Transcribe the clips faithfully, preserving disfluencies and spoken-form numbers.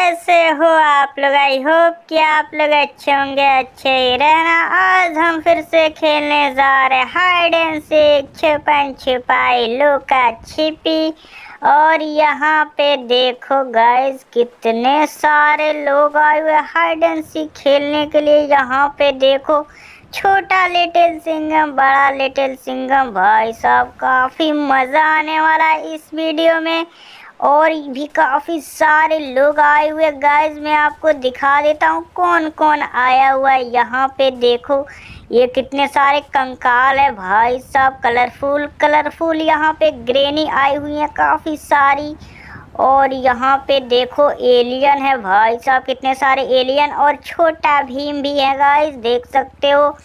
कैसे हो आप लोग। आई होप कि आप लोग अच्छे होंगे, अच्छे ही रहना। आज हम फिर से खेलने जा रहे हाइड एंड सीक, छुपन छुपाई, लुका छिपी। और यहाँ पे देखो गाइस कितने सारे लोग आए हुए हाइड एंड सीक खेलने के लिए। यहाँ पे देखो छोटा लिटिल सिंघम, बड़ा लिटिल सिंघम। भाई साहब काफी मजा आने वाला है इस वीडियो में। और भी काफी सारे लोग आए हुए गाइस, मैं आपको दिखा देता हूँ कौन कौन आया हुआ है। यहाँ पे देखो ये कितने सारे कंकाल है भाई साहब, कलरफुल कलरफुल। यहाँ पे ग्रेनी आई हुई है काफी सारी। और यहाँ पे देखो एलियन है भाई साहब, कितने सारे एलियन। और छोटा भीम भी है गाइस, देख सकते हो।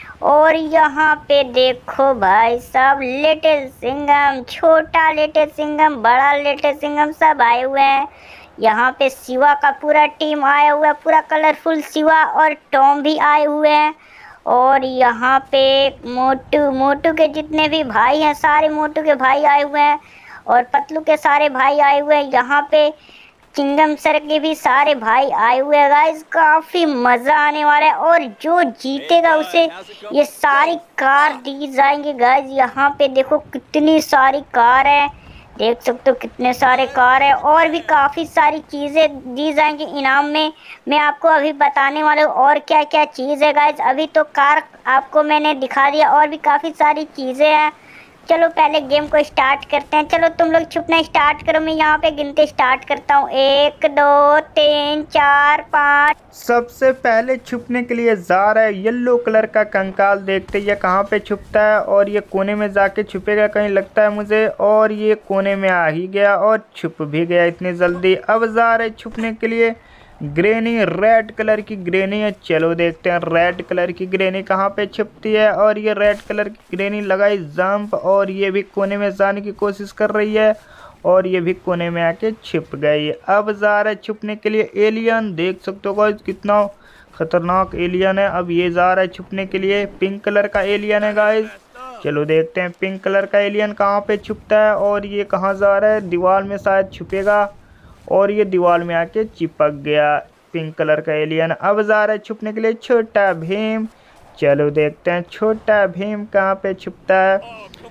और यहाँ पे देखो भाई साहब लिटिल सिंघम, छोटा लिटिल सिंघम, बड़ा लिटिल सिंघम, सब आए हुए हैं। यहाँ पे शिवा का पूरा टीम आया हुआ है, पूरा कलरफुल शिवा। और टॉम भी आए हुए हैं। और यहाँ पे मोटू मोटू के जितने भी भाई हैं, सारे मोटू के भाई आए हुए हैं। और पतलू के सारे भाई आए हुए हैं। यहाँ पे चिंगम सर के भी सारे भाई आए हुए हैं गाइस, काफी मजा आने वाला है। और जो जीतेगा उसे ये सारी कार दी जाएंगी गाइस। यहाँ पे देखो कितनी सारी कार है, देख सकते हो कितने सारे कार है। और भी काफी सारी चीजें दी जाएंगी इनाम में। मैं आपको अभी बताने वाला हूँ और क्या क्या चीज है गाइस। अभी तो कार आपको मैंने दिखा दिया, और भी काफी सारी चीजें हैं। चलो पहले गेम को स्टार्ट करते हैं। चलो तुम लोग छुपना स्टार्ट करो, मैं यहाँ पे गिनते स्टार्ट करता हूँ। एक दो तीन चार पाँच। सबसे पहले छुपने के लिए जा रहा है येलो कलर का कंकाल। देखते ये कहाँ पे छुपता है। और ये कोने में जाके छुपेगा कहीं, लगता है मुझे। और ये कोने में आ ही गया और छुप भी गया इतनी जल्दी। अब जा रहे छुपने के लिए ग्रेनी, रेड कलर की ग्रेनी है। चलो देखते हैं रेड कलर की ग्रेनी कहाँ पे छुपती है। और ये रेड कलर की ग्रेनी लगाई जंप, और ये भी कोने में जाने की कोशिश कर रही है। और ये भी कोने में आके छिप गई। अब जा रहा है छुपने के लिए एलियन। देख सकते हो गाइस कितना खतरनाक एलियन है। अब ये जा रहा है छुपने के लिए, पिंक कलर का एलियन है गाइस। चलो देखते हैं पिंक कलर का एलियन कहाँ पे छुपता है। और ये कहाँ जा रहा है, दीवार में शायद छुपेगा। और ये दीवार में आके चिपक गया पिंक कलर का एलियन। अब जा रहा है छुपने के लिए छोटा भीम। चलो देखते हैं छोटा भीम कहाँ पे छुपता है।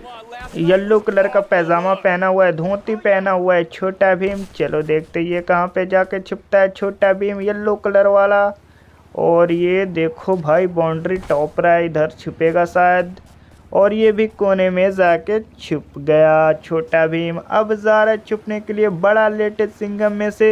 येलो कलर का पैजामा पहना हुआ है, धोती पहना हुआ है छोटा भीम। चलो देखते हैं ये कहाँ पे जाके छुपता है छोटा भीम, येलो कलर वाला। और ये देखो भाई बाउंड्री टॉप रहा है, इधर छुपेगा शायद। और ये भी कोने में जाके छुप गया छोटा भीम। अब जा रहा है छुपने के लिए बड़ा लिटिल सिंघम में से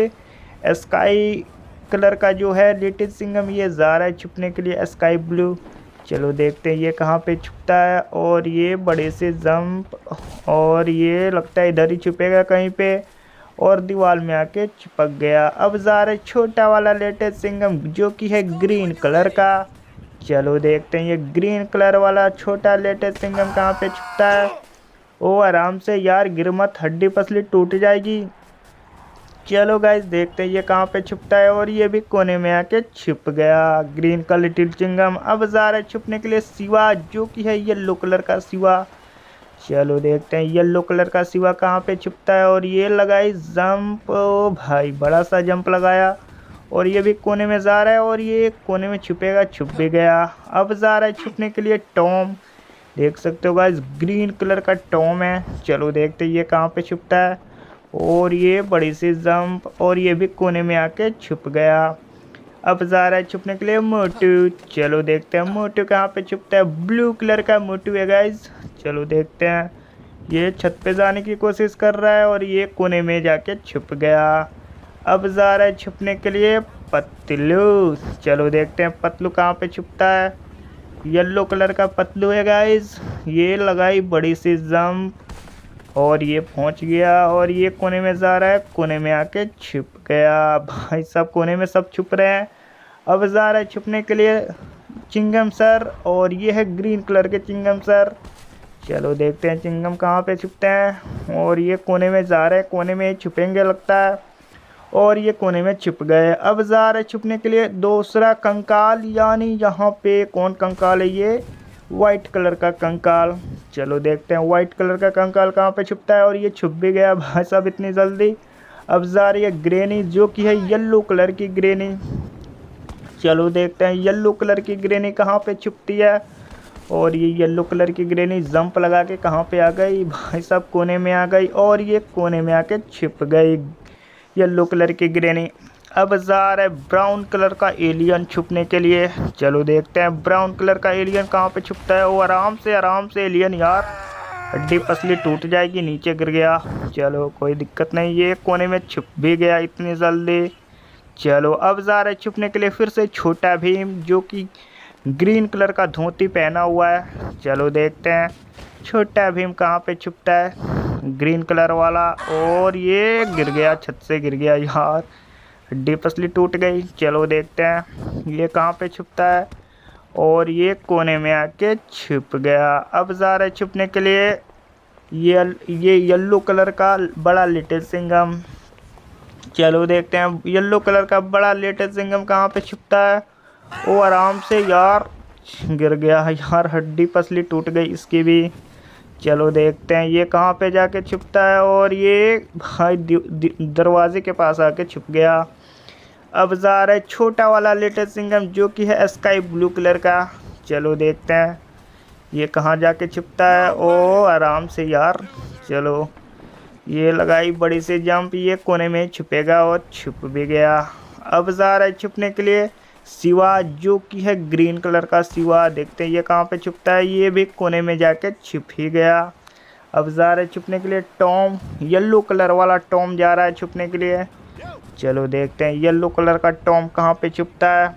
स्काई कलर का जो है लिटिल सिंघम, ये जा रहा है छुपने के लिए स्काई ब्लू। चलो देखते हैं ये कहाँ पे छुपता है। और ये बड़े से जंप, और ये लगता है इधर ही छुपेगा कहीं पे। और दीवार में आके चिपक गया। अब जा रहा है छोटा वाला लिटिल सिंघम जो कि है ग्रीन कलर का। चलो देखते हैं ये ग्रीन कलर वाला छोटा लिटिल सिंघम कहाँ पे छुपता है। ओ आराम से यार, गिर मत, हड्डी पसली टूट जाएगी। चलो गाइस देखते हैं ये कहाँ पे छुपता है। और ये भी कोने में आके छुप गया ग्रीन का लिटिल सिंघम। अब जा रहा है छुपने के लिए शिवा जो कि है येलो कलर का शिवा। चलो देखते हैं येलो कलर का शिवा कहाँ पे छुपता है। और ये लगाई जंप, ओ भाई बड़ा सा जंप लगाया। और ये भी कोने में जा रहा है। और ये कोने में छुपेगा, छुप भी गया। अब जा रहा है छुपने के लिए टॉम। देख सकते हो गाइस ग्रीन कलर का टॉम है। चलो देखते हैं ये कहाँ पे छुपता है। और ये बड़ी सी जंप, और ये भी कोने में आके छुप गया। अब जा रहा है छुपने के लिए मोटू। चलो देखते हैं मोटू कहाँ पे छुपता है। ब्लू कलर का मोटू है गाइस। चलो देखते हैं ये छत पे जाने की कोशिश कर रहा है। और ये कोने में जाके छुप गया। अब जा रहा है छुपने के लिए पतलू। चलो देखते हैं पतलू कहाँ पे छुपता है। येलो कलर का पतलू है गाइस। ये लगाई बड़ी सी जंप, और ये पहुंच गया। और ये कोने में जा रहा है, कोने में आके छुप गया। भाई सब कोने में सब छुप रहे हैं। अब जा रहा है छुपने के लिए चिंगम सर। और ये है ग्रीन कलर के चिंगम सर। चलो देखते हैं चिंगम कहाँ पे छुपते हैं। और ये कोने में जा रहे हैं, कोने में छुपेंगे लगता है। और ये कोने में छुप गए। अब जा रहे छुपने के लिए दूसरा कंकाल, यानी यहाँ पे कौन कंकाल है, ये वाइट कलर का कंकाल। चलो देखते हैं वाइट कलर का कंकाल कहाँ पे छुपता है। और ये छुप भी गया भाई साहब इतनी जल्दी। अब जा रही है ग्रेनी, जो कि है येलो कलर की ग्रेनी। चलो देखते हैं येलो कलर की ग्रेनी कहाँ पे छुपती है। और ये येलो कलर की ग्रेनी जंप लगा के कहाँ पे आ गई भाई साहब, कोने में आ गई और ये कोने में आके छिप गई येलो कलर की ग्रेनी। अब जा रहा है ब्राउन कलर का एलियन छुपने के लिए। चलो देखते हैं ब्राउन कलर का एलियन कहाँ पे छुपता है। वो आराम से आराम से एलियन, यार हड्डी पसली टूट जाएगी, नीचे गिर गया। चलो कोई दिक्कत नहीं, ये कोने में छुप भी गया इतनी जल्दी। चलो अब जा रहा है छुपने के लिए फिर से छोटा भीम, जो कि ग्रीन कलर का धोती पहना हुआ है। चलो देखते हैं छोटा भीम कहाँ पे छुपता है, ग्रीन कलर वाला। और ये गिर गया, छत से गिर गया यार, हड्डी पसली टूट गई। चलो देखते हैं ये कहाँ पे छुपता है। और ये कोने में आके छुप गया। अब जा रहा है छुपने के लिए ये ये येलो कलर का बड़ा लिटिल सिंघम। चलो देखते हैं येलो कलर का बड़ा लिटिल सिंघम कहाँ पे छुपता है। वो आराम से, यार गिर गया यार, हड्डी पसली टूट गई इसकी भी। चलो देखते हैं ये कहाँ पे जाके छुपता है। और ये भाई दरवाजे के पास आके छुप गया। अब जा रहा है छोटा वाला लिटिल सिंघम, जो कि है स्काई ब्लू कलर का। चलो देखते हैं ये कहाँ जाके छुपता है। ओ आराम से यार, चलो ये लगाई बड़ी सी जंप, ये कोने में छुपेगा और छुप भी गया। अब जा रहा है छुपने के लिए शिवा, जो कि है ग्रीन कलर का शिवा। देखते हैं ये कहाँ पे छुपता है, ये भी कोने में जाके छुप ही गया। अब जा रहा है छुपने के लिए टॉम, येलो कलर वाला टॉम जा रहा है छुपने के लिए। चलो देखते हैं येलो कलर का टॉम कहाँ पे छुपता है।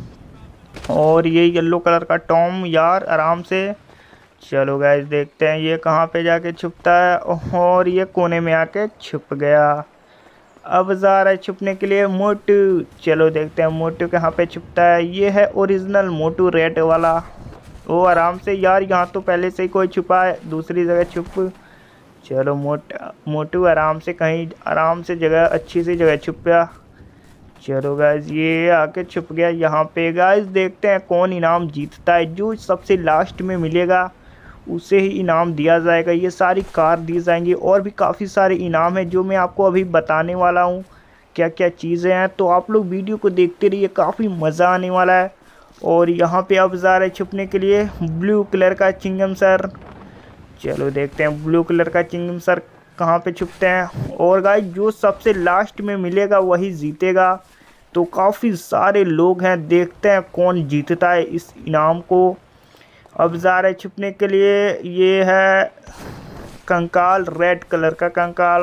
और ये येलो कलर का टॉम, यार आराम से। चलो गाइस देखते हैं ये कहाँ पे जाके छुपता है। और ये कोने में आके छुप गया। अब जा रहा है छुपने के लिए मोटू। चलो देखते हैं मोटू कहाँ पे छुपता है। ये है ओरिजिनल मोटू रेड वाला। वो आराम से, यार यहाँ तो पहले से ही कोई छुपा है, दूसरी जगह छुप। चलो मोट मोटू आराम से कहीं आराम से जगह अच्छी सी जगह छुप गया। चलो गाइस ये आके छुप गया यहाँ पे। गाइस देखते हैं कौन इनाम जीतता है। जो सबसे लास्ट में मिलेगा उसे ही इनाम दिया जाएगा। ये सारी कार दी जाएंगी और भी काफ़ी सारे इनाम हैं जो मैं आपको अभी बताने वाला हूँ क्या क्या चीज़ें हैं। तो आप लोग वीडियो को देखते रहिए, काफ़ी मज़ा आने वाला है। और यहाँ पे अब जा रहे छुपने के लिए ब्लू कलर का चिंगम सर। चलो देखते हैं ब्लू कलर का चिंगम सर कहाँ पे छुपते हैं। और गाइस जो सबसे लास्ट में मिलेगा वही जीतेगा। तो काफ़ी सारे लोग हैं, देखते हैं कौन जीतता है इस इनाम को। अब जा रहे छुपने के लिए, ये है कंकाल, रेड कलर का कंकाल।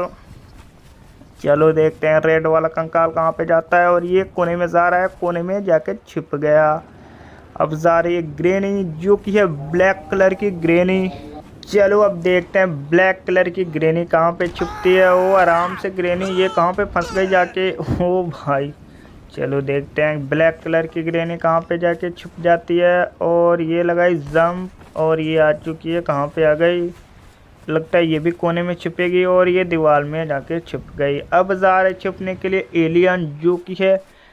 चलो देखते हैं रेड वाला कंकाल कहाँ पे जाता है। और ये कोने में जा रहा है, कोने में जाके छुप गया। अब जा रही है ग्रेनी, जो कि है ब्लैक कलर की ग्रेनी। चलो अब देखते हैं ब्लैक कलर की ग्रेनी कहाँ पे छुपती है। वो आराम से ग्रेनी, ये कहाँ पे फंस गई जाके, ओ भाई। चलो देखते हैं ब्लैक कलर की ग्रेनी कहाँ पे जाके छुप जाती है। और ये लगाई जंप और ये आ चुकी है, कहाँ पे आ गई, लगता है ये भी कोने में छुपेगी। और ये दीवार में जाके छुप गई। अब जा रहे छुपने के लिए एलियन, जो कि है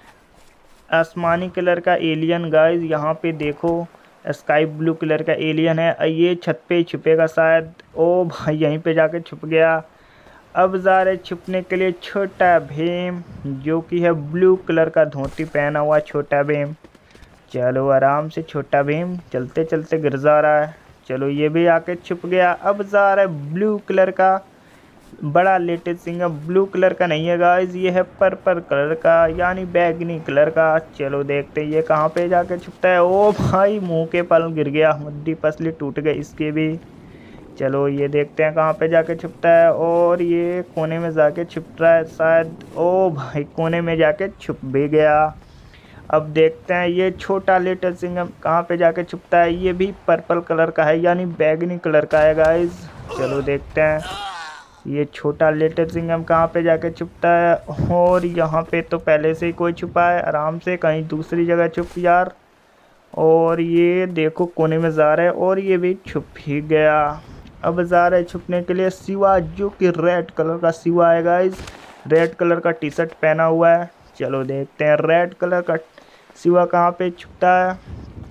आसमानी कलर का एलियन। गाइस यहाँ पे देखो स्काई ब्लू कलर का एलियन है, ये छत पे ही छुपेगा शायद। ओ भाई यहीं पे जाके छुप गया। अब जा रहे छुपने के लिए छोटा भीम, जो कि है ब्लू कलर का धोती पहना हुआ छोटा भीम। चलो आराम से छोटा भीम चलते चलते गिर जा रहा है। चलो ये भी आके छुप गया। अब जा रहा है ब्लू कलर का बड़ा लिटिल सिंघम। ब्लू कलर का नहीं है गाइस, ये है पर्पल कलर का, यानी बैगनी कलर का। चलो देखते हैं ये कहाँ पे जाके छुपता है। ओ भाई मुंह के पल गिर गया, हड्डी पसली टूट गई इसकी भी। चलो ये देखते हैं कहाँ पे जाके छुपता है। और ये कोने में जाके छुप रहा है शायद। ओ भाई कोने में जाके छुप भी गया। अब देखते हैं ये छोटा लिटिल सिंघम कहाँ पे जाके छुपता है। ये भी पर्पल कलर का है, यानी बैगनी कलर का है गाइस। चलो देखते हैं ये छोटा लिटिल सिंघम कहाँ पे जाके छुपता है। और यहाँ पे तो पहले से ही कोई छुपा है, आराम से कहीं दूसरी जगह छुप यार। और ये देखो कोने में जा रहा है और ये भी छुप ही गया। अब जा रहा है छुपने के लिए शिवा, जो कि रेड कलर का शिवा है गाइस, रेड कलर का टी शर्ट पहना हुआ है। चलो देखते हैं रेड कलर का शिवा कहाँ पे छुपता है।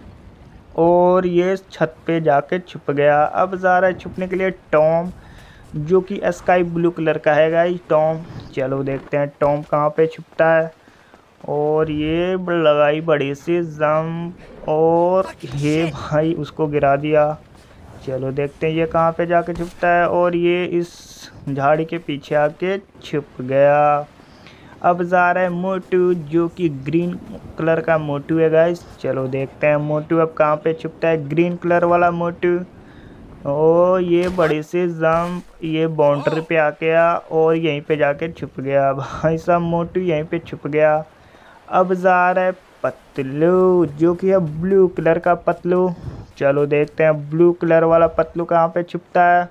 और ये छत पे जाके छुप गया। अब जा रहा है छुपने के लिए टॉम, जो कि स्काई ब्लू कलर का है गाइस टॉम। चलो देखते हैं टॉम कहाँ पे छुपता है। और ये लगाई बड़ी सी जंप और ये भाई उसको गिरा दिया। चलो देखते हैं ये कहाँ पे जाके छुपता है और ये इस झाड़ी के पीछे आके छुप गया। अब जा रहा है मोटू जो कि ग्रीन कलर का मोटू है गाइस। चलो देखते हैं मोटू अब कहाँ पे छुपता है, ग्रीन कलर वाला मोटू। ओ ये बड़ी सी जंप ये बाउंड्री पे आ गया और यहीं पे जाके छुप गया। भाई साहब मोटू यहीं पे छुप गया। अब जा रहा है पतलू जो कि है ब्लू कलर का पतलू। चलो देखते हैं ब्लू कलर वाला पतलू कहाँ पे छुपता है।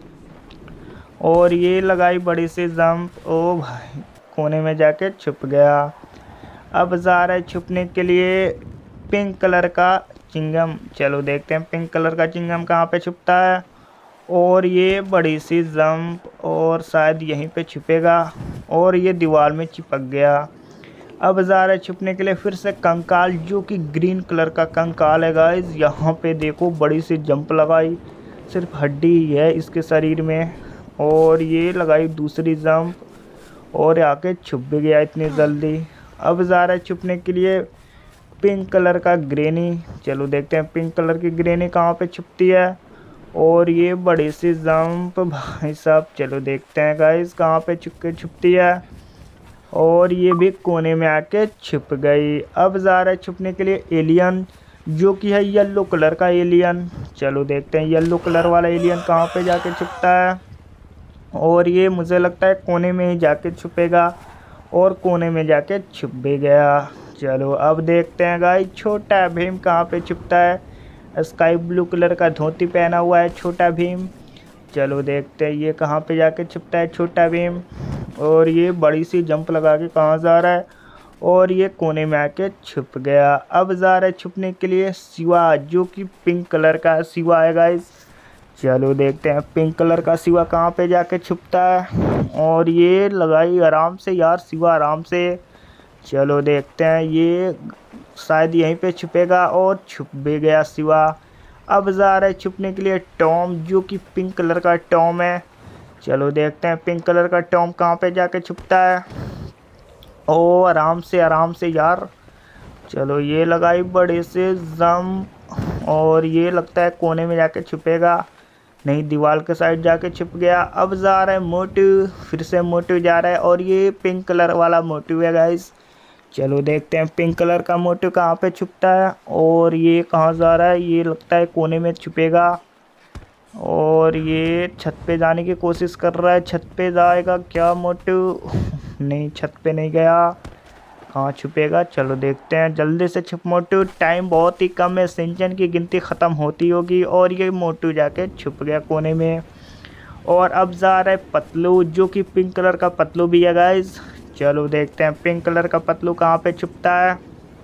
और ये लगाई बड़ी सी जंप, ओ भाई कोने में जाके छुप गया। अब जा रहा है छुपने के लिए पिंक कलर का चिंगम। चलो देखते हैं पिंक कलर का चिंगम कहाँ पे छुपता है। और ये बड़ी सी जंप और शायद यहीं पे छुपेगा और ये दीवार में चिपक गया। अब जा रहा है छुपने के लिए फिर से कंकाल जो कि ग्रीन कलर का कंकाल है गाइस। यहाँ पे देखो बड़ी सी जंप लगाई, सिर्फ हड्डी ही है इसके शरीर में। और ये लगाई दूसरी जंप और आके छुप भी गया इतनी जल्दी। अब जा रहा है छुपने के लिए पिंक कलर का ग्रेनी। चलो देखते हैं पिंक कलर की ग्रेनी कहाँ पे छुपती है। और ये बड़ी सी जंप भाई साहब। चलो देखते हैं गाइस कहाँ पे छुप के छुपती है। और ये भी कोने में आके छुप गई। अब जा रहा है छुपने के लिए एलियन जो कि है येलो कलर का एलियन। चलो देखते हैं येलो कलर वाला एलियन कहाँ पे जाके छुपता है। और ये मुझे लगता है कोने में ही जाके छुपेगा और कोने में जाके छुप भी गया। चलो अब देखते हैं गाइस छोटा भीम कहाँ पे छुपता है। स्काई ब्लू कलर का धोती पहना हुआ है छोटा भीम। चलो देखते हैं ये कहाँ पे जाके छुपता है छोटा भीम। और ये बड़ी सी जंप लगा के कहाँ जा रहा है और ये कोने में आके छुप गया। अब जा रहा है छुपने के लिए शिवा जो कि पिंक कलर का शिवा है गाइस। चलो देखते हैं पिंक कलर का शिवा कहाँ पे जाके छुपता है। और ये लगाई आराम से यार शिवा आराम से। चलो देखते हैं ये शायद यहीं पे छुपेगा और छुप भी गया शिवा। अब जा रहा है छुपने के लिए टॉम जो कि पिंक कलर का टॉम है। चलो देखते हैं पिंक कलर का टॉम कहाँ पे जाके छुपता है। ओ आराम से आराम से यार। चलो ये लगाई बड़े से जंप और ये लगता है कोने में जाके छुपेगा, नहीं दीवार के साइड जाके छुप गया। अब जा रहा है मोटू, फिर से मोटू जा रहा है और ये पिंक कलर वाला मोटू है गाइस। चलो देखते हैं पिंक कलर का मोटू कहाँ पे छुपता है। और ये कहाँ जा रहा है, ये लगता है कोने में छुपेगा। और ये छत पे जाने की कोशिश कर रहा है, छत पे जाएगा क्या मोटू? नहीं छत पे नहीं गया, कहाँ छुपेगा? चलो देखते हैं जल्दी से छुप मोटू, टाइम बहुत ही कम है, सिंचन की गिनती ख़त्म होती होगी। और ये मोटू जाके छुप गया कोने में। और अब जा रहा है पतलू जो कि पिंक कलर का पतलू भी है गाइस। चलो देखते हैं पिंक कलर का पतलू कहाँ पे छुपता है।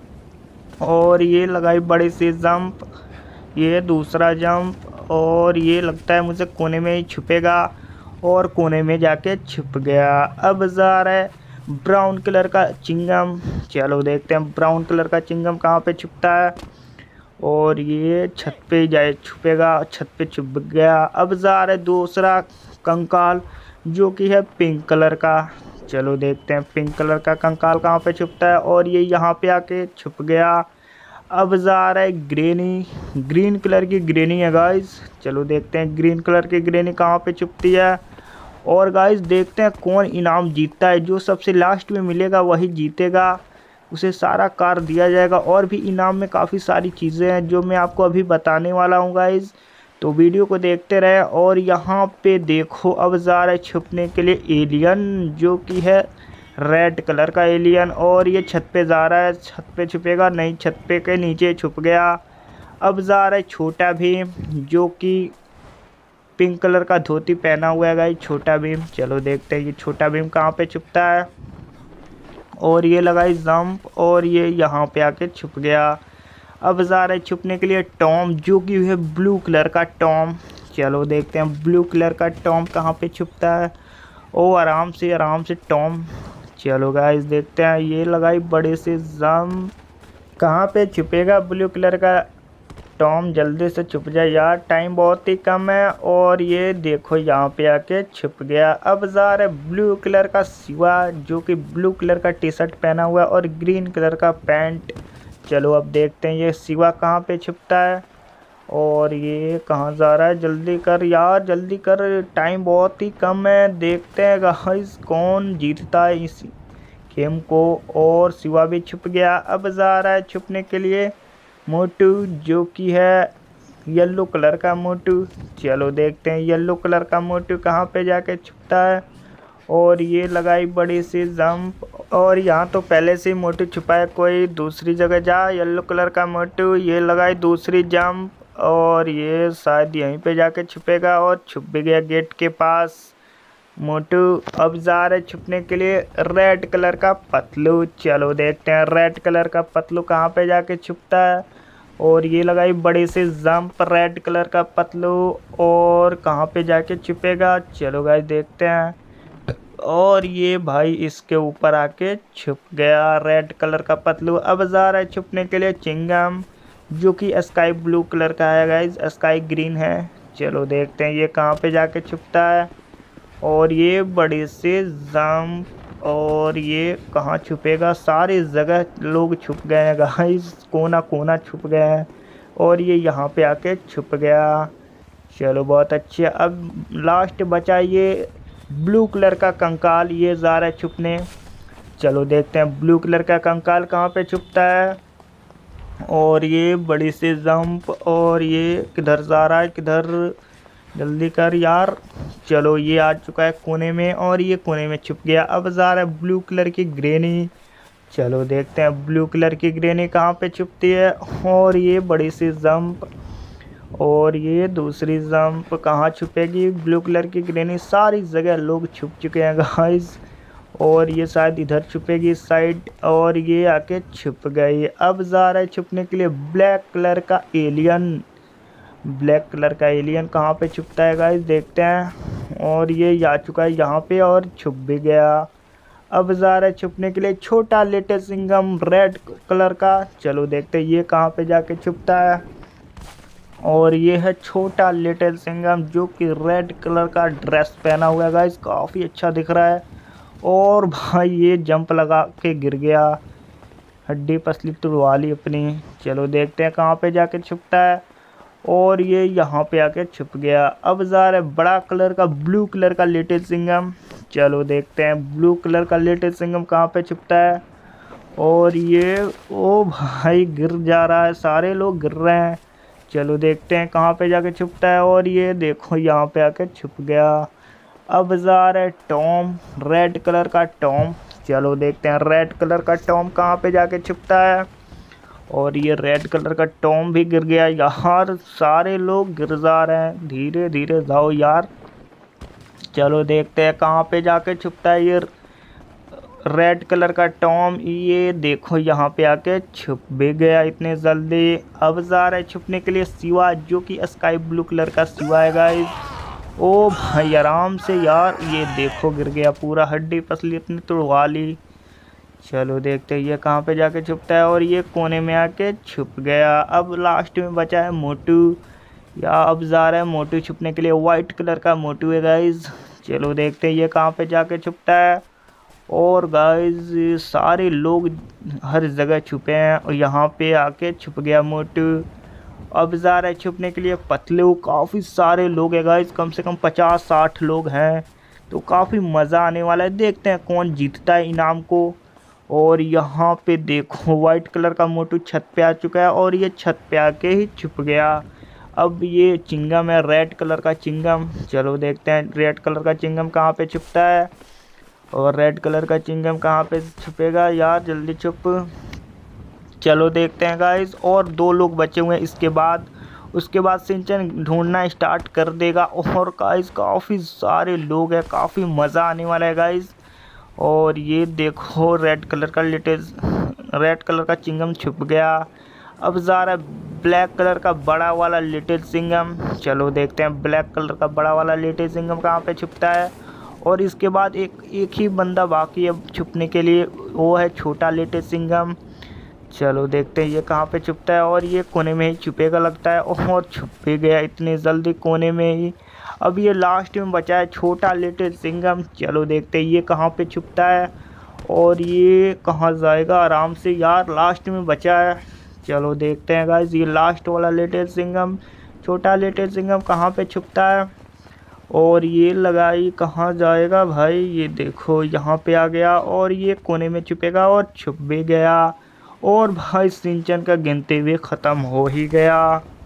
और ये लगाई बड़ी सी जंप, ये दूसरा जंप और ये लगता है मुझे कोने में ही छुपेगा और कोने में जाके छुप गया। अब जा रहा है ब्राउन कलर का चिंगम। चलो देखते हैं ब्राउन कलर का चिंगम कहाँ पे छुपता है। और ये छत पे जाए छुपेगा, छत पे छुप गया। अब जा रहा है दूसरा कंकाल जो कि है पिंक कलर का। चलो देखते हैं पिंक कलर का कंकाल कहाँ पे छुपता है। और ये यहाँ पे आके छुप गया। अब जा रहा है ग्रेनी, ग्रीन कलर की ग्रेनी है गाइस। चलो देखते हैं ग्रीन कलर की ग्रेनी कहाँ पे छुपती है। और गाइस देखते हैं कौन इनाम जीतता है, जो सबसे लास्ट में मिलेगा वही जीतेगा, उसे सारा कार दिया जाएगा। और भी इनाम में काफ़ी सारी चीज़ें हैं जो मैं आपको अभी बताने वाला हूँ गाइस, तो वीडियो को देखते रहे। और यहाँ पे देखो अब जा रहा है छुपने के लिए एलियन जो कि है रेड कलर का एलियन। और ये छत पे जा रहा है, छत पे छुपेगा नहीं, छत पे के नीचे छुप गया। अब जा रहा है छोटा भीम जो कि पिंक कलर का धोती पहना हुआ है गाइस, छोटा भीम। चलो देखते हैं ये छोटा भीम कहाँ पे छुपता है। और ये लगाई जंप और ये यहाँ पे आके छुप गया। अब जा रहा है छुपने के लिए टॉम जो कि है ब्लू कलर का टॉम। चलो देखते हैं ब्लू कलर का टॉम कहाँ पे छुपता है। ओ आराम से आराम से टॉम। चलो गाइस देखते हैं ये लगाई बड़े से जंप, कहाँ पे छुपेगा ब्लू कलर का टॉम जल्दी से छुप जाए यार, टाइम बहुत ही कम है। और ये देखो यहाँ पे आके छुप गया। अब जा रहा है ब्लू कलर का शिवा, जो कि ब्लू कलर का टी शर्ट पहना हुआ है और ग्रीन कलर का पैंट। चलो अब देखते हैं ये शिवा कहाँ पे छुपता है और ये कहाँ जा रहा है। जल्दी कर यार, जल्दी कर, टाइम बहुत ही कम है। देखते हैं गाइस कौन जीतता है इस गेम को। और शिवा भी छुप गया। अब जा रहा है छुपने के लिए मोटू, जो कि है येलो कलर का मोटू। चलो देखते हैं येलो कलर का मोटू कहाँ पे जाके छुपता है। और ये लगाई बड़ी सी जंप, और यहाँ तो पहले से ही मोटू छुपा है, कोई दूसरी जगह जा। येलो कलर का मोटू, ये लगाई दूसरी जंप, और ये शायद यहीं पे जाके छुपेगा और छुप भी गया गेट के पास मोटू। अब जा रहे छुपने के लिए रेड कलर का पतलू। चलो देखते हैं रेड कलर का पतलू कहाँ पे जाके छुपता है। और ये लगाई बड़ी सी जंप रेड कलर का पतलू, और कहाँ पे जाके छुपेगा। चलो गाइस देखते हैं। और ये भाई इसके ऊपर आके छुप गया रेड कलर का पतलू। अब जा रहा है छुपने के लिए चिंगम, जो कि स्काई ब्लू कलर का है गाइस, स्काई ग्रीन है। चलो देखते हैं ये कहाँ पे जाके छुपता है। और ये बड़ी सी जंप, और ये कहाँ छुपेगा। सारी जगह लोग छुप गए हैं गाइस, कोना कोना छुप गए हैं। और ये यहाँ पे आके छुप गया। चलो बहुत अच्छे। अब लास्ट बचा ये ब्लू कलर का कंकाल, ये जा रहा है छुपने। चलो देखते हैं ब्लू कलर का कंकाल कहाँ पे छुपता है। और ये बड़ी सी जंप, और ये किधर जा रहा है, किधर, जल्दी कर यार। चलो ये आ चुका है कोने में, और ये कोने में छुप गया। अब जा रहा है ब्लू कलर की ग्रेनी। चलो देखते हैं ब्लू कलर की ग्रेनी कहाँ पे छुपती है। और ये बड़ी सी जंप, और ये दूसरी जंप, कहाँ छुपेगी ब्लू कलर की ग्रेनी। सारी जगह लोग छुप चुके हैं गाइस। और ये शायद इधर छुपेगी इस साइड, और ये आके छुप गई। अब जा रहा है छुपने के लिए ब्लैक कलर का एलियन। ब्लैक कलर का एलियन कहाँ पे छुपता है गाइस, देखते हैं। और ये आ चुका है यहाँ पे और छुप भी गया। अब जा रहा है छुपने के लिए छोटा लिटिल सिंघम रेड कलर का। चलो देखते हैं ये कहाँ पे जाके छुपता है। और ये है छोटा लिटिल सिंघम, जो कि रेड कलर का ड्रेस पहना हुआ है गाइस, काफ़ी अच्छा दिख रहा है। और भाई ये जंप लगा के गिर गया, हड्डी पसली तुड़वा ली अपनी। चलो देखते हैं कहाँ पे जाके छुपता है। और ये यहाँ पे आके छुप गया। अब जा रहा है बड़ा कलर का ब्लू कलर का लिटिल सिंघम। चलो देखते हैं ब्लू कलर का लिटिल सिंघम कहाँ पे छुपता है। और ये ओ भाई गिर जा रहा है, सारे लोग गिर रहे हैं। चलो देखते हैं कहाँ पे जाके छुपता है। और ये देखो यहाँ पे आके छुप गया। अब जा रहा है टॉम, रेड कलर का टॉम। चलो देखते हैं रेड कलर का टॉम कहाँ पे जाके छुपता है। और ये रेड कलर का टॉम भी गिर गया यार, सारे लोग गिर जा रहे हैं। धीरे धीरे जाओ यार। चलो देखते हैं कहाँ पे जाके छुपता है ये रेड कलर का टॉम। ये देखो यहाँ पे आके छुप भी गया इतने जल्दी। अब जा रहा है छुपने के लिए शिवा, जो कि स्काई ब्लू कलर का शिवा है गाइस। ओ भाई आराम से यार, ये देखो गिर गया पूरा, हड्डी पसली इतनी तुड़वा ली। चलो देखते हैं ये कहाँ पे जाके छुपता है। और ये कोने में आके छुप गया। अब लास्ट में बचा है मोटू, या अब जा रहा है मोटू छुपने के लिए। वाइट कलर का मोटू है गाइज। चलो देखते हैं ये कहाँ पे जाके छुपता है। और गाइज सारे लोग हर जगह छुपे हैं, और यहाँ पे आके छुप गया मोटू। अब जा रहा है छुपने के लिए पतलू। काफ़ी सारे लोग हैं गाइज, कम से कम पचास साठ लोग हैं, तो काफ़ी मज़ा आने वाला है। देखते हैं कौन जीतता है इनाम को। और यहाँ पे देखो वाइट कलर का मोटू छत पे आ चुका है, और ये छत पे आके ही छुप गया। अब ये चिंगम है, रेड कलर का चिंगम। चलो देखते हैं रेड कलर का चिंगम कहाँ पे छुपता है। और रेड कलर का चिंगम कहाँ पे छुपेगा यार, जल्दी छुप। चलो देखते हैं गाइस, और दो लोग बचे हुए हैं इसके बाद। उसके बाद सिंचन ढूंढना स्टार्ट कर देगा। और गाइस काफ़ी सारे लोग हैं, काफ़ी मज़ा आने वाला है गाइस। और ये देखो रेड कलर का लिटिल रेड कलर का चिंगम छुप गया। अब जा रहा है ब्लैक कलर का बड़ा वाला लिटिल सिंघम। चलो देखते हैं ब्लैक कलर का बड़ा वाला लिटिल सिंघम कहाँ पे छुपता है। और इसके बाद एक एक ही बंदा बाकी है छुपने के लिए, वो है छोटा लिटिल सिंघम। चलो देखते हैं ये कहाँ पे छुपता है, और ये कोने में ही छुपेगा लगता है, और छुप भी गया इतने जल्दी कोने में ही। अब ये लास्ट में बचा है छोटा लिटिल सिंघम। चलो देखते हैं ये कहाँ पे छुपता है और ये कहाँ जाएगा आराम से। यार लास्ट में बचा है, चलो देखते हैं गाइस ये लास्ट वाला लिटिल सिंघम, छोटा लिटिल सिंघम कहाँ पे छुपता है। और ये लगाई कहाँ जाएगा भाई, ये देखो यहाँ पे आ गया और ये कोने में छुपेगा और छुप भी गया। और भाई सिंचन का गिनते हुए ख़त्म हो ही गया।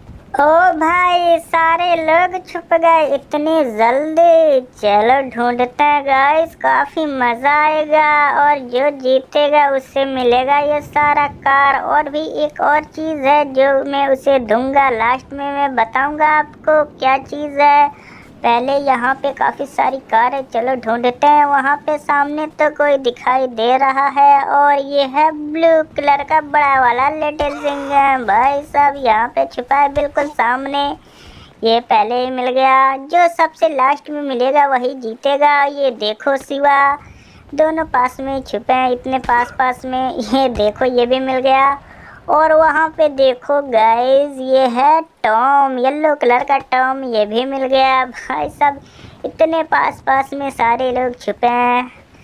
ओ भाई सारे लोग छुप गए इतनी जल्दी। चलो ढूंढते हैं गाइस, काफी मजा आएगा और जो जीतेगा उससे मिलेगा ये सारा कार। और भी एक और चीज है जो मैं उसे दूंगा, लास्ट में मैं बताऊंगा आपको क्या चीज है। पहले यहाँ पे काफी सारी कार है, चलो ढूंढते हैं। वहाँ पे सामने तो कोई दिखाई दे रहा है और ये है ब्लू कलर का बड़ा वाला लिटिल सिंघम। भाई साहब यहाँ पे छुपा है बिल्कुल सामने, ये पहले ही मिल गया। जो सबसे लास्ट में मिलेगा वही जीतेगा। ये देखो शिवा, दोनों पास में ही छुपे हैं, इतने पास पास में। ये देखो ये भी मिल गया। और वहाँ पे देखो गाइस ये है टॉम, येलो कलर का टॉम, ये भी मिल गया। भाई साहब इतने पास पास में सारे लोग छुपे हैं।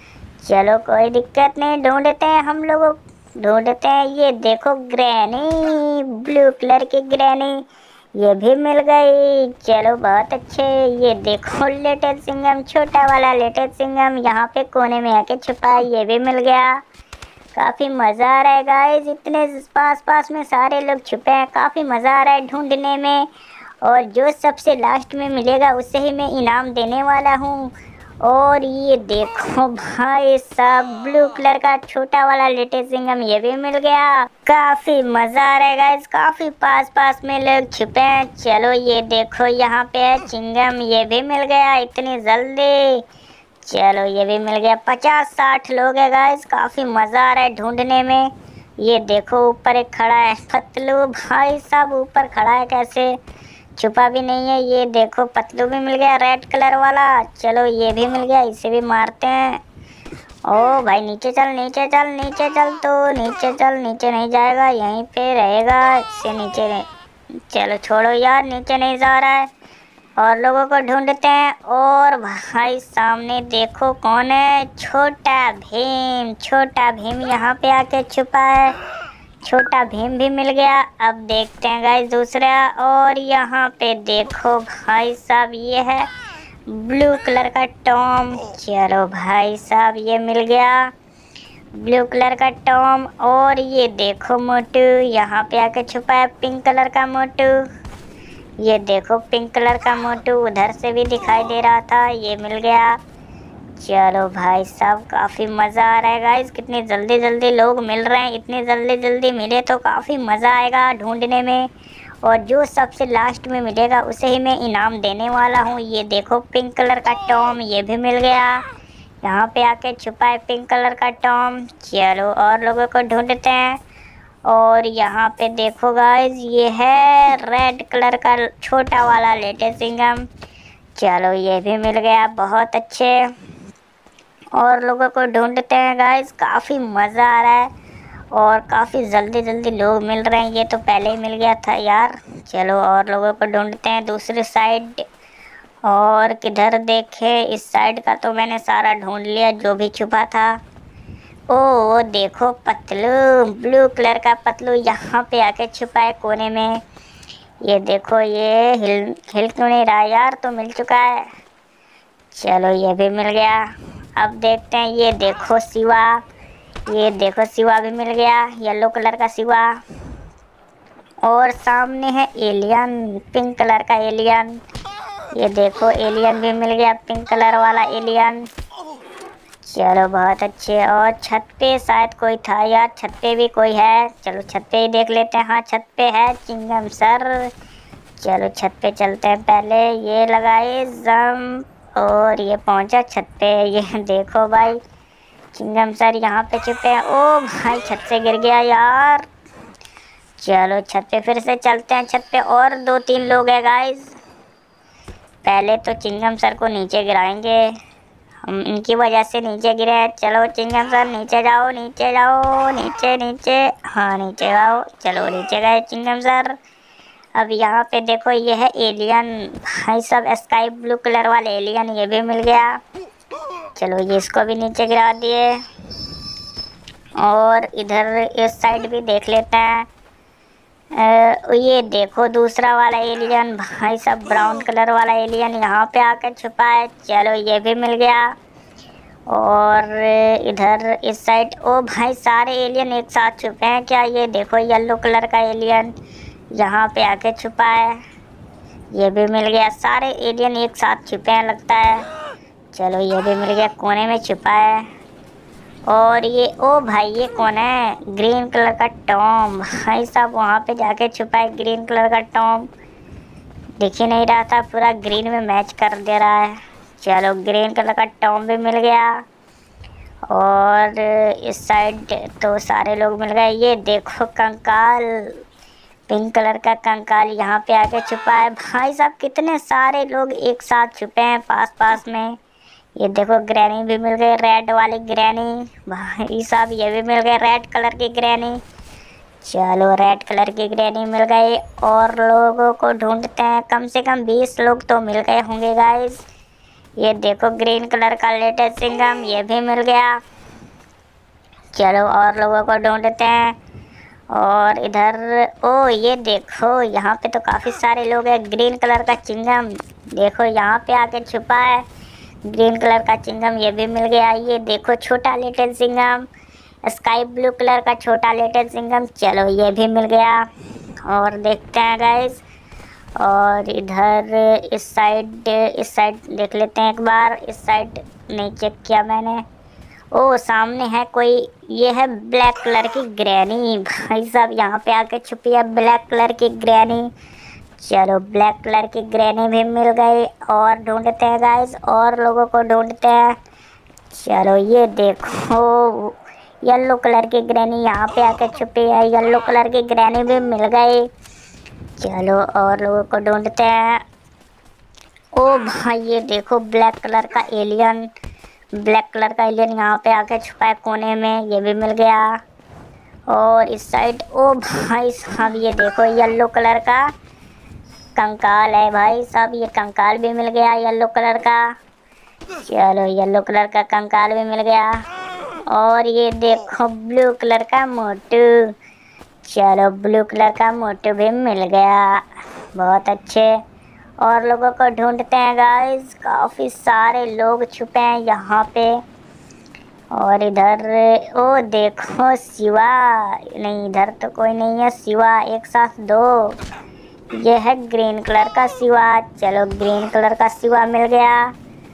चलो कोई दिक्कत नहीं, ढूंढते हैं हम लोग, ढूंढते हैं। ये देखो ग्रैनी, ब्लू कलर की ग्रैनी, ये भी मिल गई। चलो बहुत अच्छे। ये देखो लिटिल सिंघम, छोटा वाला लिटिल सिंघम यहाँ पे कोने में आके छुपा है, ये भी मिल गया। काफ़ी मज़ा आ रहा है गाइस, इतने पास पास में सारे लोग छुपे हैं, काफ़ी मज़ा आ रहा है ढूंढने में। और जो सबसे लास्ट में मिलेगा उसे ही मैं इनाम देने वाला हूँ। और ये देखो भाई साहब ब्लू कलर का छोटा वाला लिटिल सिंघम, ये भी मिल गया। काफ़ी मज़ा आ रहा है गाइस, काफ़ी पास पास में लोग छुपे हैं। चलो ये देखो यहाँ पे है चिंगम, ये भी मिल गया इतनी जल्दी। चलो ये भी मिल गया। पचास साठ लोग है गाइस, काफ़ी मज़ा आ रहा है ढूंढने में। ये देखो ऊपर एक खड़ा है पतलू, भाई साहब ऊपर खड़ा है, कैसे छुपा भी नहीं है। ये देखो पतलू भी मिल गया रेड कलर वाला। चलो ये भी मिल गया, इसे भी मारते हैं। ओ भाई नीचे चल, नीचे चल, नीचे चल, तो नीचे चल, नीचे नहीं जाएगा, यहीं पे रहेगा, इससे नीचे नहीं। चलो छोड़ो यार, नीचे नहीं जा रहा है। और लोगों को ढूंढते हैं। और भाई सामने देखो कौन है, छोटा भीम। छोटा भीम यहाँ पे आके छुपा है, छोटा भीम भी मिल गया। अब देखते हैं गाइस दूसरा। और यहाँ पे देखो भाई साहब ये है ब्लू कलर का टॉम। चलो भाई साहब ये मिल गया ब्लू कलर का टॉम। और ये देखो मोटू यहाँ पे आके छुपा है, पिंक कलर का मोटू। ये देखो पिंक कलर का मोटू उधर से भी दिखाई दे रहा था, ये मिल गया। चलो भाई साहब काफ़ी मज़ा आ रहा है गाइस, कितने जल्दी जल्दी लोग मिल रहे हैं। इतने जल्दी जल्दी मिले तो काफ़ी मज़ा आएगा ढूंढने में। और जो सबसे लास्ट में मिलेगा उसे ही मैं इनाम देने वाला हूँ। ये देखो पिंक कलर का टॉम, ये भी मिल गया। यहाँ पे आके छुपा है पिंक कलर का टॉम। चलो और लोगों को ढूंढते हैं। और यहाँ पे देखो गाइस ये है रेड कलर का छोटा वाला लिटिल सिंघम। चलो ये भी मिल गया, बहुत अच्छे। और लोगों को ढूंढते हैं गाइस, काफ़ी मज़ा आ रहा है और काफ़ी जल्दी जल्दी लोग मिल रहे हैं। ये तो पहले ही मिल गया था यार। चलो और लोगों को ढूंढते हैं दूसरी साइड। और किधर देखे, इस साइड का तो मैंने सारा ढूंढ लिया जो भी छुपा था। ओ देखो पतलू, ब्लू कलर का पतलू यहाँ पे आके छुपा है कोने में। ये देखो ये हिल हिल क्यों नहीं रहा यार, तो मिल चुका है। चलो ये भी मिल गया। अब देखते हैं, ये देखो शिवा, ये देखो शिवा भी मिल गया, येलो कलर का शिवा। और सामने है एलियन, पिंक कलर का एलियन। ये देखो एलियन भी मिल गया, पिंक कलर वाला एलियन। चलो बहुत अच्छे। और छत पे शायद कोई था यार, छत पे भी कोई है, चलो छत पे ही देख लेते हैं। हाँ छत पे है चिंगम सर। चलो छत पे चलते हैं, पहले ये लगाए जंप और ये पहुंचा छत पे। ये देखो भाई चिंगम सर यहाँ पे छुपे हैं। ओ भाई छत से गिर गया यार। चलो छत पे फिर से चलते हैं, छत पे और दो तीन लोग हैं गाइस। पहले तो चिंगम सर को नीचे गिराएंगे हम इनकी वजह से नीचे गिरे हैं। चलो चिंगम सर नीचे जाओ, नीचे जाओ, नीचे नीचे, हाँ नीचे आओ। चलो नीचे गए चिंगम सर। अब यहाँ पे देखो ये है एलियन भाई सब, स्काई ब्लू कलर वाले एलियन, ये भी मिल गया। चलो ये इसको भी नीचे गिरा दिए। और इधर इस साइड भी देख लेते हैं। आ, ये देखो दूसरा वाला एलियन भाई सब, ब्राउन कलर वाला एलियन यहाँ पे आकर छुपा है। चलो ये भी मिल गया। और इधर इस साइड, ओ भाई सारे एलियन एक साथ छुपे हैं क्या? ये देखो येलो कलर का एलियन यहाँ पे आके छुपा है, ये भी मिल गया। सारे एलियन एक साथ छुपे हैं लगता है। चलो ये भी मिल गया, कोने में छुपा है। और ये ओ भाई ये कौन है? ग्रीन कलर का टॉम भाई साहब, वहाँ पे जाके छुपा है ग्रीन कलर का टॉम। दिख ही नहीं रहा था, पूरा ग्रीन में मैच कर दे रहा है। चलो ग्रीन कलर का टॉम भी मिल गया। और इस साइड तो सारे लोग मिल गए। ये देखो कंकाल, पिंक कलर का कंकाल यहाँ पे आके छुपा है। भाई साहब कितने सारे लोग एक साथ छुपे हैं पास पास में। ये देखो ग्रैनी भी मिल गई, रेड वाली ग्रैनी भाई साहब, ये भी मिल गए रेड कलर की ग्रैनी। चलो रेड कलर की ग्रैनी मिल गई। और लोगों को ढूंढते हैं, कम से कम बीस लोग तो मिल गए होंगे गाइस। ये देखो ग्रीन कलर का लेटेस्ट सिंघम, ये भी मिल गया। चलो और लोगों को ढूंढते हैं। और इधर ओ ये देखो यहाँ पे तो काफ़ी सारे लोग हैं। ग्रीन कलर का चिंगम देखो यहाँ पे आके छुपा है, ग्रीन कलर का चिंगम, ये भी मिल गया। ये देखो छोटा little Singham, sky blue colour का छोटा लिटिल सिंघम, चलो ये भी मिल गया। और देखते हैं गाइस। और इधर इस साइड, इस साइड देख लेते हैं एक बार। इस साइड नहीं चेक किया मैंने। ओ सामने है कोई, ये है ब्लैक कलर की ग्रैनी भाई साहब, यहाँ पे आके छुपी है ब्लैक कलर की ग्रैनी। चलो ब्लैक कलर की ग्रैनी भी मिल गई। और ढूंढते हैं गाइस, और लोगों को ढूंढते हैं। चलो ये देखो येलो कलर की ग्रैनी यहाँ पे आके छुपी है, येलो कलर की ग्रैनी भी मिल गई। चलो और लोगों को ढूंढते हैं। ओ भाई ये देखो ब्लैक कलर का एलियन, ब्लैक कलर का एलियन यहाँ पे आके छुपा है कोने में, ये भी मिल गया। और इस साइड ओ भाई साहब ये देखो येलो कलर का कंकाल है भाई साहब, ये कंकाल भी मिल गया येलो कलर का। चलो येलो कलर का कंकाल भी मिल गया। और ये देखो ब्लू कलर का मोटू, चलो ब्लू कलर का मोटू भी मिल गया, बहुत अच्छे। और लोगों को ढूंढते हैं गाइस, काफ़ी सारे लोग छुपे हैं यहाँ पे। और इधर ओ देखो शिवा, नहीं इधर तो कोई नहीं है, शिवा एक साथ दो, ये है ग्रीन कलर का शिवा। चलो ग्रीन कलर का शिवा मिल गया।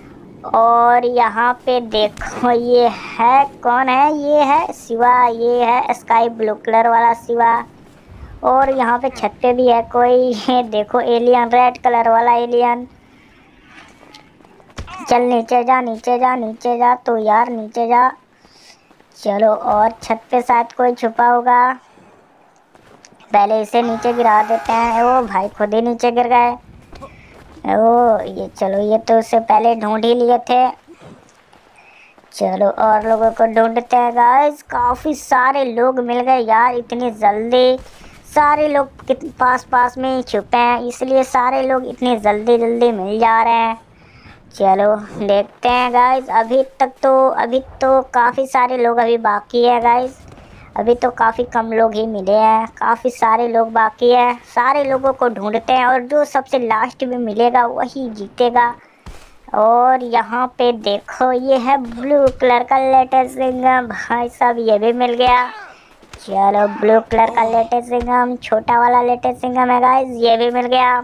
और यहाँ पे देखो ये है, कौन है? ये है शिवा, ये है स्काई ब्लू कलर वाला शिवा। और यहाँ पे छत पे भी है कोई, ये देखो एलियन, रेड कलर वाला एलियन। चल नीचे जा, नीचे जा, नीचे जा तो यार, नीचे जा। चलो और छत पे शायद कोई छुपा होगा, पहले इसे नीचे गिरा देते हैं। ओ भाई खुद ही नीचे गिर गए। ओ ये चलो, ये तो उससे पहले ढूंढ ही लिए थे। चलो और लोगों को ढूंढते हैं गाइस, काफ़ी सारे लोग मिल गए यार, इतनी जल्दी सारे लोग कित पास पास में ही छुपे हैं, इसलिए सारे लोग इतनी जल्दी जल्दी मिल जा रहे हैं। चलो देखते हैं गाइस, अभी तक तो अभी तो काफ़ी सारे लोग अभी बाकी है गाइस, अभी तो काफ़ी कम लोग ही मिले हैं, काफ़ी सारे लोग बाकी है। सारे लोगों को ढूंढते हैं और जो सबसे लास्ट में मिलेगा वही जीतेगा। और यहाँ पे देखो ये है ब्लू कलर का लेटेस्ट सिंघम भाई साहब, ये भी मिल गया। चलो ब्लू कलर का लेटेस्ट सिंघम, छोटा वाला लेटेस्ट सिंघम है गाइस, ये भी मिल गया।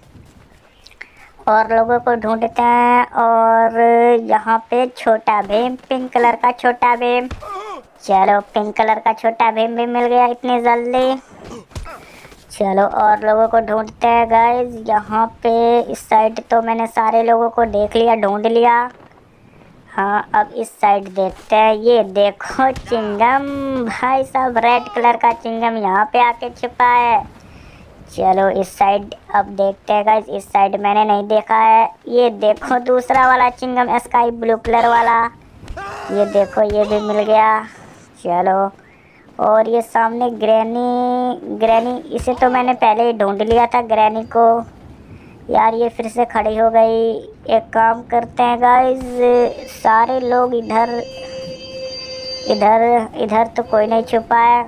और लोगों को ढूंढते हैं। और यहाँ पे छोटा भीम, पिंक कलर का छोटा भीम, चलो पिंक कलर का छोटा भीम भी मिल गया इतनी जल्दी। चलो और लोगों को ढूंढते हैं गाइस, यहाँ पे इस साइड तो मैंने सारे लोगों को देख लिया, ढूंढ लिया। हाँ अब इस साइड देखते हैं। ये देखो चिंगम भाई साहब, रेड कलर का चिंगम यहाँ पे आके छुपा है। चलो इस साइड अब देखते हैं गाइस, इस साइड मैंने नहीं देखा है। ये देखो दूसरा वाला चिंगम स्काई ब्लू कलर वाला, ये देखो ये भी मिल गया। चलो और ये सामने ग्रैनी, ग्रैनी इसे तो मैंने पहले ही ढूंढ लिया था ग्रैनी को। यार ये फिर से खड़ी हो गई। एक काम करते हैं गाइस, सारे लोग इधर इधर इधर तो कोई नहीं छुपा है।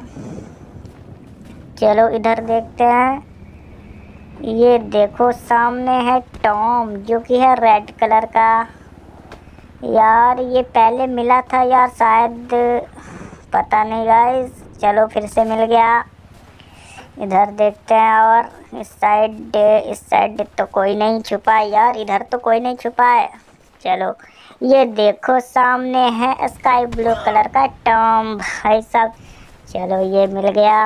चलो इधर देखते हैं। ये देखो सामने है टॉम जो कि है रेड कलर का। यार ये पहले मिला था यार शायद, पता नहीं गाइस। चलो फिर से मिल गया। इधर देखते हैं और इस साइड, इस साइड तो कोई नहीं छुपा है यार, इधर तो कोई नहीं छुपा है। चलो ये देखो सामने है स्काई ब्लू कलर का टॉम भाई साहब। चलो ये मिल गया,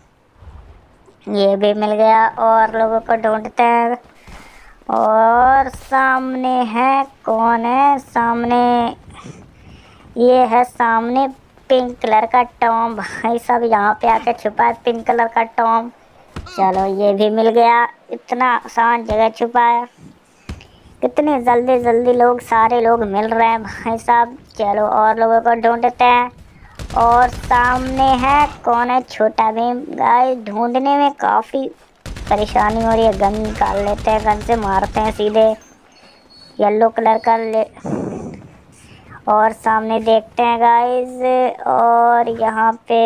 ये भी मिल गया। और लोगों को ढूंढते हैं। और सामने है, कौन है सामने, ये है सामने पिंक कलर का टॉम भाई साहब, यहाँ पे आके छुपा है पिंक कलर का टॉम। चलो ये भी मिल गया। इतना आसान जगह छुपा है, कितने जल्दी जल्दी लोग, सारे लोग मिल रहे हैं भाई साहब। चलो और लोगों को ढूंढते हैं। और सामने है, कौन है, छोटा भीम। गाइस ढूंढने में काफ़ी परेशानी हो रही है। गन निकाल लेते हैं, गन से मारते हैं सीधे। येलो कलर का ले। और सामने देखते हैं गाइस। और यहाँ पे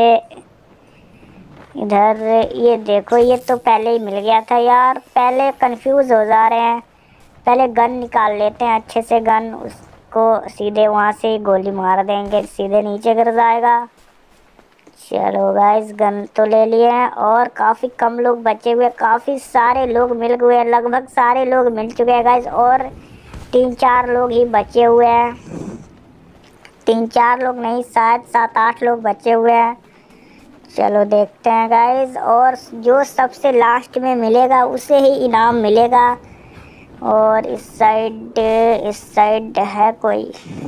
इधर ये देखो, ये तो पहले ही मिल गया था यार। पहले कंफ्यूज हो जा रहे हैं। पहले गन निकाल लेते हैं अच्छे से, गन उसको सीधे वहाँ से गोली मार देंगे, सीधे नीचे गिर जाएगा। चलो गाइस गन तो ले लिए हैं। और काफ़ी कम लोग बचे हुए, काफ़ी सारे लोग मिल गए, लगभग सारे लोग मिल चुके हैं गाइस। और तीन चार लोग ही बचे हुए हैं, तीन चार लोग नहीं शायद सात आठ लोग बचे हुए हैं। चलो देखते हैं गाइस। और जो सबसे लास्ट में मिलेगा उसे ही इनाम मिलेगा। और इस साइड, इस साइड है कोई,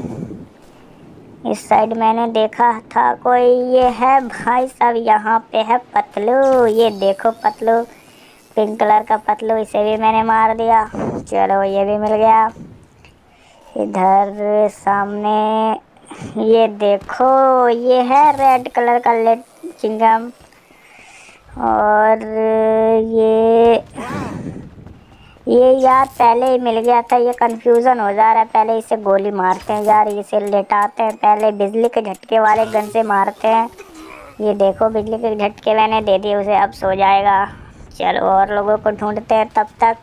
इस साइड मैंने देखा था कोई। ये है भाई साहब, यहाँ पे है पतलू। ये देखो पतलू, पिंक कलर का पतलू, इसे भी मैंने मार दिया। चलो ये भी मिल गया। इधर सामने ये देखो, ये है रेड कलर का लेड चिंगम। और ये ये यार पहले ही मिल गया था, ये कंफ्यूजन हो जा रहा है। पहले इसे गोली मारते हैं यार, इसे लेटाते हैं, पहले बिजली के झटके वाले गन से मारते हैं। ये देखो बिजली के झटके मैंने दे दिए उसे, अब सो जाएगा। चलो और लोगों को ढूंढते हैं तब तक।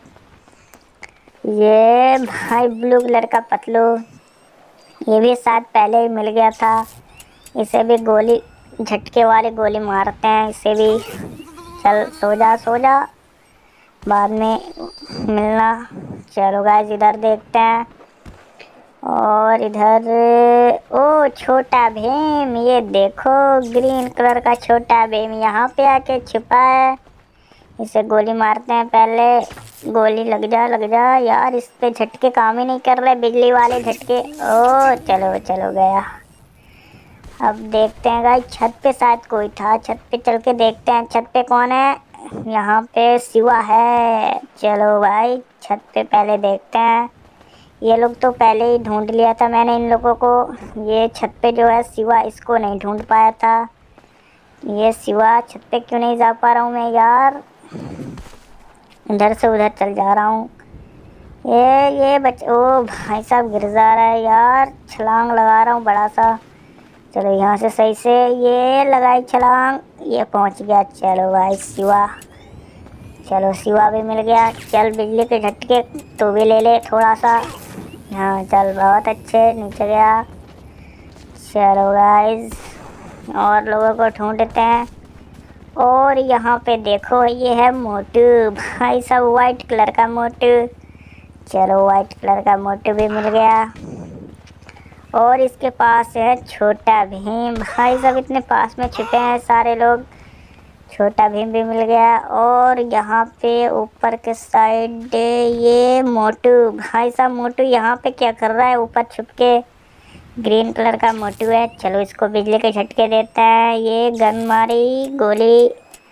ये भाई ब्लू कलर का पतलू, ये भी शायद पहले ही मिल गया था। इसे भी गोली, झटके वाली गोली मारते हैं इसे भी। चल सो जा सो जा, बाद में मिलना। चलो गाइस इधर देखते हैं। और इधर ओ छोटा भीम, ये देखो ग्रीन कलर का छोटा भीम यहाँ पे आके छुपा है। इसे गोली मारते हैं पहले। गोली लग जा लग जा यार, इस पे झटके काम ही नहीं कर रहे, बिजली वाले झटके। ओ चलो चलो गया। अब देखते हैं गाइस, छत पे शायद कोई था, छत पे चल के देखते हैं छत पे कौन है। यहाँ पे शिवा है। चलो भाई छत पे पहले देखते हैं। ये लोग तो पहले ही ढूंढ लिया था मैंने इन लोगों को। ये छत पे जो है शिवा, इसको नहीं ढूंढ पाया था। ये शिवा छत पे क्यों नहीं जा पा रहा हूँ मैं यार, इधर से उधर चल जा रहा हूँ। ये ये बच, ओ भाई साहब गिर जा रहा है यार, छलांग लगा रहा हूँ बड़ा सा। चलो यहाँ से सही से ये लगाई छलांग, ये पहुँच गया। चलो भाई शिवा, चलो शिवा भी मिल गया। चल बिजली के झटके तो भी ले ले थोड़ा सा। हाँ चल बहुत अच्छे, नीचे गया। चलो गाइस और लोगों को ढूंढते हैं। और यहाँ पे देखो, ये है मोटू भाई साहब, वाइट कलर का मोटू। चलो वाइट कलर का मोटू भी मिल गया। और इसके पास है छोटा भीम भाई साहब, इतने पास में छुपे हैं सारे लोग। छोटा भीम भी मिल गया। और यहाँ पे ऊपर के साइड ये मोटू भाई साहब, मोटू यहाँ पे क्या कर रहा है ऊपर छुप के, ग्रीन कलर का मोटू है। चलो इसको बिजली के झटके देता है। ये गन मारी गोली।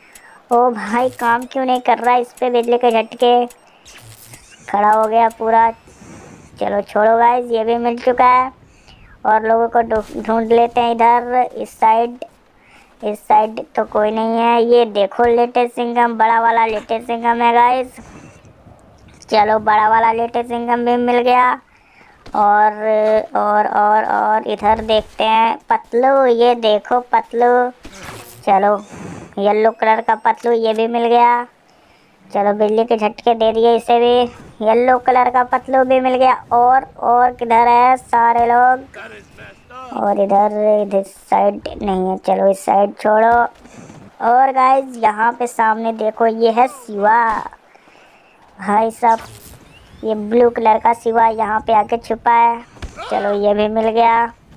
ओ भाई काम क्यों नहीं कर रहा, इस पे बिजली के झटके खड़ा हो गया पूरा। चलो छोड़ो गाइस, ये भी मिल चुका है। और लोगों को ढूंढ लेते हैं इधर इस साइड। इस साइड तो कोई नहीं है। ये देखो लेटेस्ट सिंघम, बड़ा वाला लेटेस्ट सिंघम है गाइस। चलो बड़ा वाला लेटेस्ट सिंघम भी मिल गया। और और और और इधर देखते हैं पतलू, ये देखो पतलू। चलो येलो कलर का पतलू ये भी मिल गया। चलो बिजली के झटके दे दिए इसे भी। येलो कलर का पतलू भी मिल गया। और और किधर है सारे लोग? और इधर इधर साइड नहीं है, चलो इस साइड छोड़ो। और गाइस यहाँ पे सामने देखो, ये है शिवा भाई साहब। ये ब्लू कलर का शिवा यहाँ पे आके छुपा है। चलो ये भी मिल गया।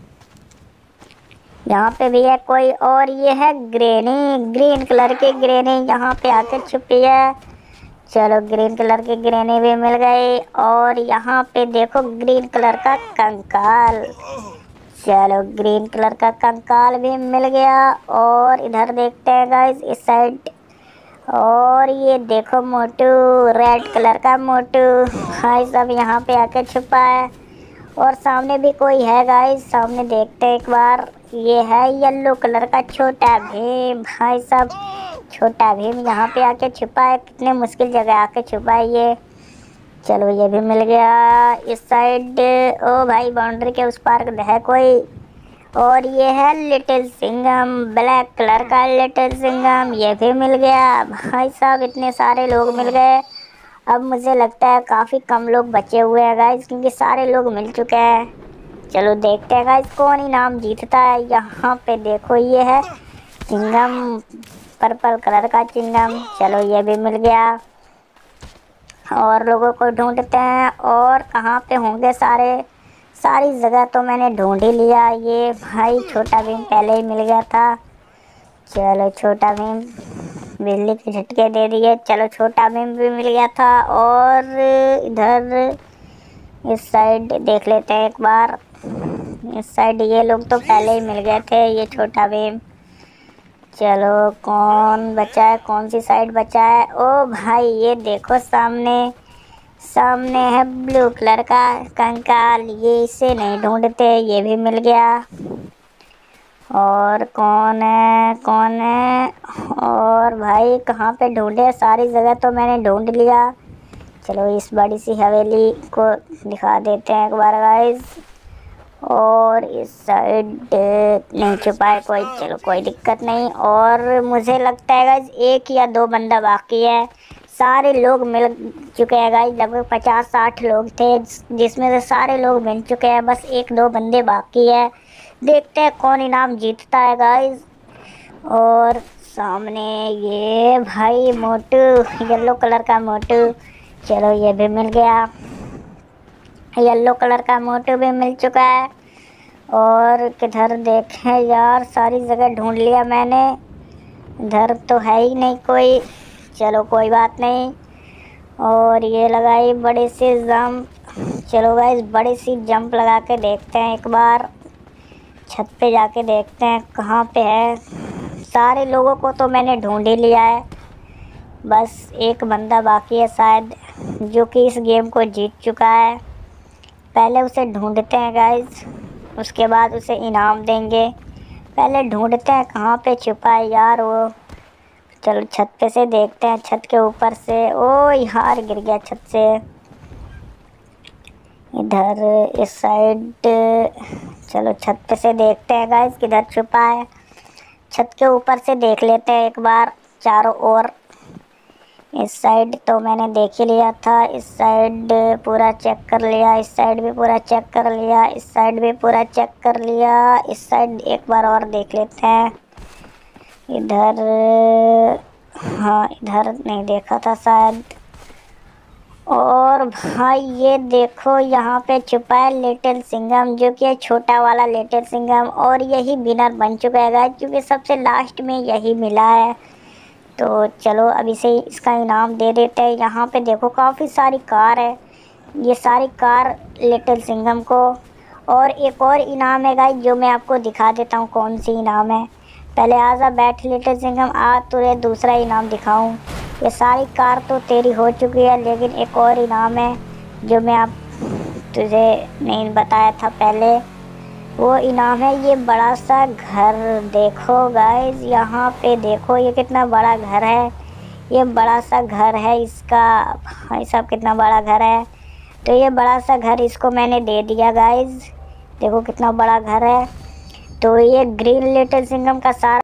यहाँ पे भी है कोई, और ये है ग्रेनी, ग्रीन कलर की ग्रेनी यहाँ पे आके छुपी है। चलो ग्रीन कलर की ग्रेनी भी मिल गई। और यहाँ पे देखो ग्रीन कलर का कंकाल। चलो ग्रीन कलर का कंकाल भी मिल गया। और इधर देखते हैं गाइस इस साइड। और ये देखो मोटू, रेड कलर का मोटू भाई सब यहाँ पे आके छुपा है। और सामने भी कोई है गाइस, सामने देखते हैं एक बार। ये है येलो कलर का छोटा भीम भाई साहब। छोटा भीम यहाँ पे आके छुपा है, कितने मुश्किल जगह आके छुपा है ये। चलो ये भी मिल गया इस साइड। ओ भाई बाउंड्री के उस पार है कोई। और ये है लिटिल सिंघम, ब्लैक कलर का लिटिल सिंघम, ये भी मिल गया भाई साहब। इतने सारे लोग मिल गए। अब मुझे लगता है काफ़ी कम लोग बचे हुए हैं गाइस, क्योंकि सारे लोग मिल चुके हैं। चलो देखते हैं गाइस कौन इनाम जीतता है। यहाँ पे देखो ये है चिंगम, पर्पल कलर का चिंगम। चलो ये भी मिल गया। और लोगों को ढूंढते हैं, और कहाँ पे होंगे सारे। सारी जगह तो मैंने ढूंढ ही लिया। ये भाई छोटा भीम पहले ही मिल गया था। चलो छोटा भीम बिजली के झटके दे दिए। चलो छोटा भीम भी मिल गया था। और इधर इस साइड देख लेते हैं एक बार। इस साइड ये लोग तो पहले ही मिल गए थे, ये छोटा भीम। चलो कौन बचा है, कौन सी साइड बचा है? ओ भाई ये देखो सामने, सामने है ब्लू कलर का कंकाल। ये इसे नहीं ढूंढते, ये भी मिल गया। और कौन है, कौन है? और भाई कहाँ पे ढूंढे, सारी जगह तो मैंने ढूंढ लिया। चलो इस बड़ी सी हवेली को दिखा देते हैं एक बार गाइस। और इस साइड नहीं छुपा है कोई, चलो कोई दिक्कत नहीं। और मुझे लगता है गाइस एक या दो बंदा बाकी है। सारे लोग मिल चुके हैं गाइस, लगभग पचास साठ लोग थे, जिसमें से सारे लोग मिल चुके हैं। बस एक दो बंदे बाकी है। देखते हैं कौन इनाम जीतता है गाइस। और सामने ये भाई मोटू, येलो कलर का मोटू। चलो ये भी मिल गया। येलो कलर का मोटू भी मिल चुका है। और किधर देखें यार, सारी जगह ढूंढ लिया मैंने, इधर तो है ही नहीं कोई। चलो कोई बात नहीं। और ये लगाई बड़ी सी जंप। चलो गाइस बड़ी सी जंप लगा के देखते हैं एक बार। छत पे जाके देखते हैं कहाँ पे है। सारे लोगों को तो मैंने ढूंढ ही लिया है, बस एक बंदा बाकी है शायद, जो कि इस गेम को जीत चुका है। पहले उसे ढूंढते हैं गाइस, उसके बाद उसे इनाम देंगे। पहले ढूंढते हैं कहाँ पे छुपा है यार वो। चलो छत पे से देखते हैं, छत के ऊपर से। ओ यार गिर गया छत से। इधर इस साइड, चलो छत पे से देखते हैं गाइस किधर छुपा है। छत के ऊपर से देख लेते हैं एक बार चारों ओर। इस साइड तो मैंने देख ही लिया था, इस साइड पूरा चेक कर लिया, इस साइड भी पूरा चेक कर लिया, इस साइड भी पूरा चेक कर लिया। इस साइड एक बार और देख लेते हैं। इधर, हाँ इधर नहीं देखा था शायद। और भाई ये देखो यहाँ पे छुपा है लिटिल सिंघम, जो कि है छोटा वाला लिटिल सिंघम। और यही विनर बन चुका है गाइस, क्योंकि सबसे लास्ट में यही मिला है। तो चलो अब इसे इसका इनाम दे देते हैं। यहाँ पे देखो काफ़ी सारी कार है, ये सारी कार लिटिल सिंघम को। और एक और इनाम है गाइस, जो मैं आपको दिखा देता हूँ कौन सी इनाम है। पहले आजा बैठ लिटिल सिंघम, आ तुझे दूसरा इनाम दिखाऊं। ये सारी कार तो तेरी हो चुकी है, लेकिन एक और इनाम है जो मैं आप तुझे नहीं बताया था पहले। वो इनाम है ये बड़ा सा घर। देखो गाइस, यहाँ पे देखो ये कितना बड़ा घर है। ये बड़ा सा घर है इसका। भाई साहब कितना बड़ा घर है। तो ये बड़ा सा घर इसको मैंने दे दिया गाइस। देखो कितना बड़ा घर है। तो ये ग्रीन लिटिल सिंघम का सारा